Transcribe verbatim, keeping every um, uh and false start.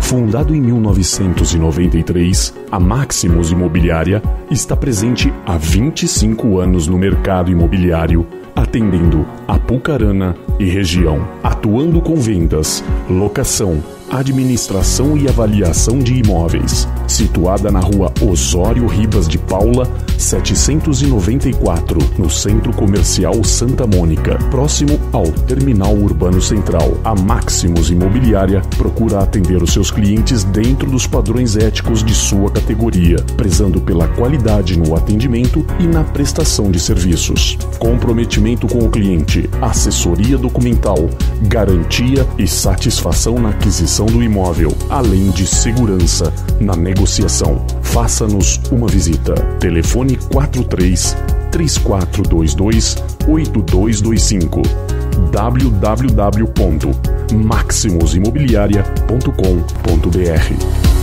Fundado em mil novecentos e noventa e três, a Maximus Imobiliária está presente há vinte e cinco anos no mercado imobiliário, atendendo Apucarana e região, atuando com vendas, locação, administração e avaliação de imóveis. Situada na rua Osório Ribas de Paula, setecentos e noventa e quatro, no Centro Comercial Santa Mônica, próximo ao Terminal Urbano Central. A Maximus Imobiliária procura atender os seus clientes dentro dos padrões éticos de sua categoria, prezando pela qualidade no atendimento e na prestação de serviços. Comprometimento com o cliente, assessoria documental, garantia e satisfação na aquisição do imóvel, além de segurança na negociação. Faça-nos uma visita. Telefone quatro três, três quatro dois dois, oito dois dois cinco w w w ponto maximus imobiliaria ponto com ponto b r.